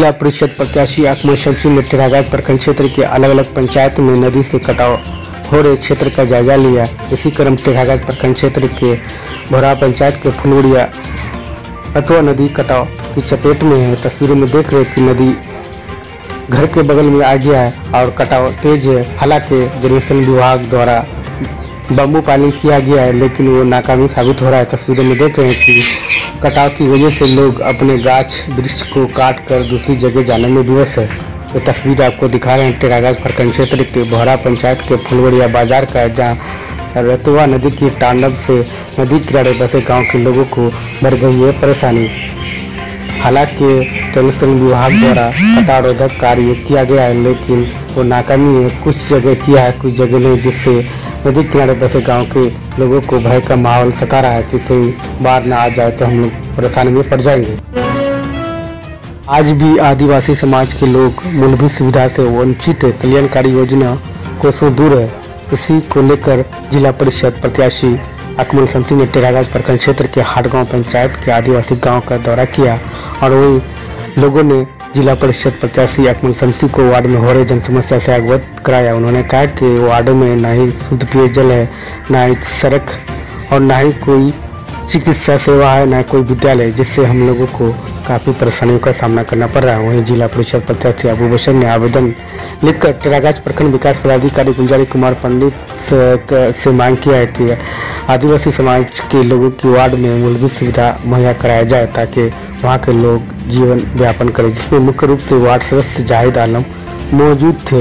जिला परिषद प्रत्याशी अकमल शमसी ने टेढ़ाघाट प्रखंड क्षेत्र के अलग अलग पंचायत में नदी से कटाव हो रहे क्षेत्र का जायजा लिया। इसी क्रम टेढ़ाघाट प्रखंड क्षेत्र के भोरा पंचायत के फुलवड़िया अतवा नदी कटाव की चपेट में है। तस्वीरों में देख रहे कि नदी घर के बगल में आ गया है और कटाव तेज है। हालांकि जल संसाधन विभाग द्वारा बम्बू पालन किया गया है, लेकिन वो नाकामी साबित हो रहा है। तस्वीरों में देख रहे हैं कि कटाव की वजह से लोग अपने गाछ वृक्ष को काट कर दूसरी जगह जाने में विवश है। ये तस्वीर आपको दिखा रहे हैं टेढ़ाघाट प्रखंड क्षेत्र के भोरा पंचायत के फुलवड़िया बाजार का, जहाँ रतवा नदी की तांडव से नदी किनारे बसे गांव के लोगों को बढ़ गई है परेशानी। हालांकि जल संसाधन विभाग द्वारा कटाव रोधक कार्य किया गया है, लेकिन वो नाकामी है। कुछ जगह किया है, कुछ जगह नहीं, जिससे नदी किनारे बसे गांव के लोगों को भय का माहौल सता रहा है कि कहीं बाढ़ न आ जाए तो हम लोग परेशानी में पड़ जाएंगे। आज भी आदिवासी समाज के लोग मूलभूत सुविधा से वंचित है। कल्याणकारी योजना को सौ दूर है। इसी को लेकर जिला परिषद प्रत्याशी अकमल शमसी ने टेढ़ाघाट प्रखंड क्षेत्र के हाटगांव पंचायत के आदिवासी गांव का दौरा किया और वही लोगों ने जिला परिषद प्रत्याशी अकमल शमसी को वार्ड में हो रही जन समस्या से अवगत कराया। उन्होंने कहा कि वार्ड में न ही शुद्ध पेयजल है, न ही सड़क और न ही कोई चिकित्सा सेवा है, न कोई विद्यालय, जिससे हम लोगों को काफ़ी परेशानियों का सामना करना पड़ रहा है। वहीं जिला परिषद प्रत्याशी अबू बशर ने आवेदन लिखकर टेढ़ाघाट प्रखंड विकास पदाधिकारी गुंजारी कुमार पंडित से मांग किया है कि आदिवासी समाज के लोगों की वार्ड में मूलभूत सुविधा मुहैया कराया जाए, ताकि वहाँ के लोग जीवन व्यापन करें, जिसमें मुख्य रूप से वार्ड सदस्य जाहिद आलम मौजूद थे।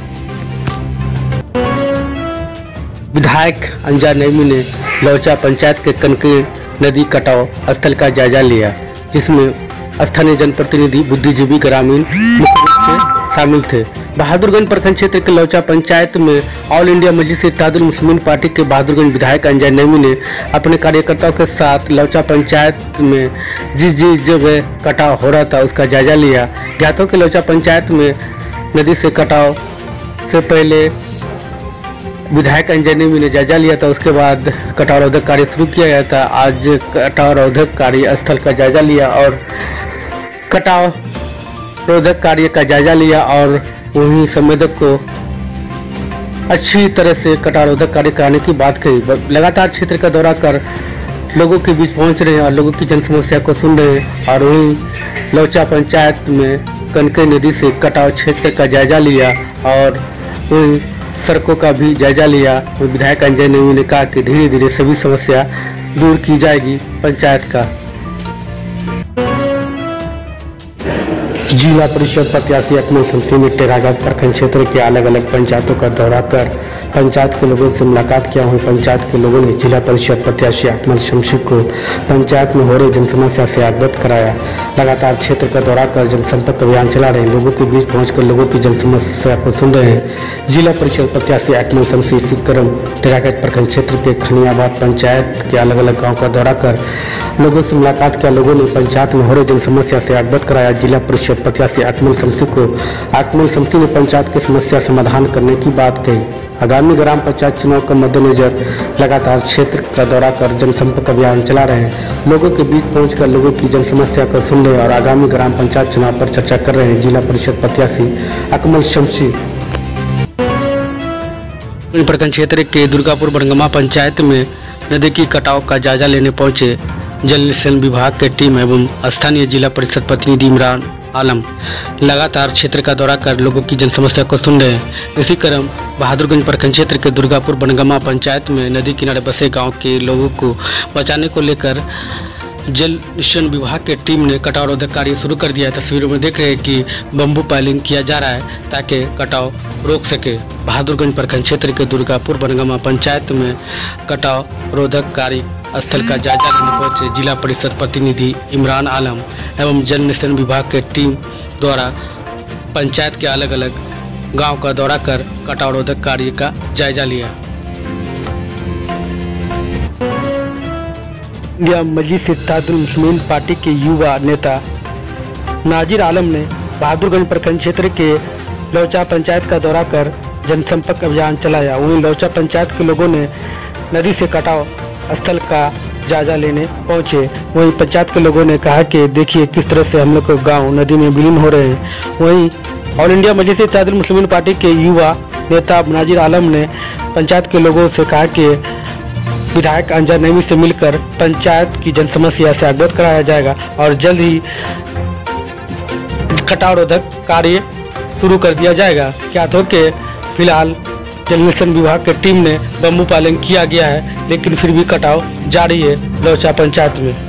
विधायक अंजार नईमी ने लौचा पंचायत के कनकी नदी कटाव स्थल का जायजा लिया, जिसमें स्थानीय जनप्रतिनिधि बुद्धिजीवी ग्रामीण मुख्य रूप से शामिल थे। बहादुरगंज प्रखंड क्षेत्र के लौचा पंचायत में all India Majlis Ittehadul Muslimeen party के बहादुरगंज विधायक अंजय नईमी ने अपने कार्यकर्ताओं के साथ लौचा पंचायत में जिस जगह कटाव हो रहा था उसका जायजा लिया। ज्ञात हो कि लौचा पंचायत में नदी से कटाव से पहले विधायक अंजय नईमी ने जायजा लिया था, उसके बाद कटाव रोधक कार्य शुरू किया गया था। आज कटाव रोधक कार्य स्थल का जायजा लिया और कटाव रोधक कार्य का जायजा लिया और वहीं संवेदक को अच्छी तरह से कटाव रोधक कार्य कराने की बात कही। लगातार क्षेत्र का दौरा कर लोगों के बीच पहुंच रहे हैं और लोगों की जन समस्या को सुन रहे हैं और वहीं लौचा पंचायत में कनकी नदी से कटाव क्षेत्र का जायजा लिया और वहीं सड़कों का भी जायजा लिया। विधायक अंजय नईमी ने कहा कि धीरे धीरे सभी समस्या दूर की जाएगी पंचायत का। जिला परिषद प्रत्याशी अकमल शमसी ने टेढ़ाघाट प्रखंड क्षेत्र के अलग अलग पंचायतों का दौरा कर पंचायत के लोगों से मुलाकात किया। वहीं पंचायत के लोगों ने जिला परिषद प्रत्याशी अकमल शमसी को पंचायत में हो रही जन समस्या से अवगत कराया। लगातार क्षेत्र का दौरा कर जनसंपर्क अभियान चला रहे हैं, लोगों के बीच पहुंचकर लोगों की जन समस्या को सुन रहे हैं। जिला परिषद प्रत्याशी अकमल शमसी इसी क्रम टेढ़ाघाट प्रखंड क्षेत्र के खनियाबाद पंचायत के अलग अलग गाँव का दौरा कर लोगों से मुलाकात किया। लोगों ने पंचायत में हो रही जन समस्या से अवगत कराया। जिला परिषद प्रत्याशी अकमल शमसी ने पंचायत की समस्या समाधान करने की बात कही। आगामी ग्राम पंचायत चुनाव का मद्देनजर लगातार क्षेत्र का दौरा कर जनसंपर्क अभियान चला रहे हैं, लोगों के बीच पहुंचकर लोगों की जन समस्या को सुन रहे हैं और आगामी ग्राम पंचायत चुनाव पर चर्चा कर रहे हैं। जिला परिषद प्रत्याशी अकमल शमसी प्रखंड क्षेत्र के दुर्गापुर बनगमा पंचायत में नदी की कटाव का जायजा लेने पहुंचे जल संसाधन विभाग के टीम एवं स्थानीय जिला परिषद प्रतिनिधि इमरान आलम लगातार क्षेत्र का दौरा कर लोगों की जन समस्या को सुन रहे हैं। इसी क्रम बहादुरगंज प्रखंड क्षेत्र के दुर्गापुर बनगमा पंचायत में नदी किनारे बसे गांव के लोगों को बचाने को लेकर जल मिशन विभाग के टीम ने कटाव रोधक कार्य शुरू कर दिया है। तस्वीरों में देख रहे हैं कि बम्बू पाइलिंग किया जा रहा है ताकि कटाव रोक सके। बहादुरगंज प्रखंड क्षेत्र के दुर्गापुर बनगमा पंचायत में कटाव रोधक कार्य स्थल का जायजा लेने पहुंचे जिला परिषद प्रतिनिधि इमरान आलम एवं जल निस्तारण विभाग के टीम द्वारा पंचायत के अलग अलग गांव का दौरा कर कटाव रोधक कार्य का जायजा लिया। इंडिया मजलिस इत्तेहादुल मुस्लिमीन पार्टी के युवा नेता नाजिर आलम ने बहादुरगंज प्रखंड क्षेत्र के लौचा पंचायत का दौरा कर जनसंपर्क अभियान चलाया। वहीं लौचा पंचायत के लोगों ने नदी से कटाव स्थल का जायजा लेने पहुंचे। वहीं पंचायत के लोगों ने कहा कि देखिए किस तरह से हम लोग के गाँव नदी में विलीन हो रहे हैं। वहीं all India Majlis Ittehadul Muslimeen party के युवा नेता नाजिर आलम ने पंचायत के लोगों से कहा कि विधायक अंजर नईमी से मिलकर पंचायत की जनसमस्या से अवगत कराया जाएगा और जल्द ही कटाव रोधक कार्य शुरू कर दिया जाएगा। क्या तो कि फिलहाल जल मिशन विभाग की टीम ने बम्बू पालन किया गया है, लेकिन फिर भी कटाव जारी है लोचा पंचायत में।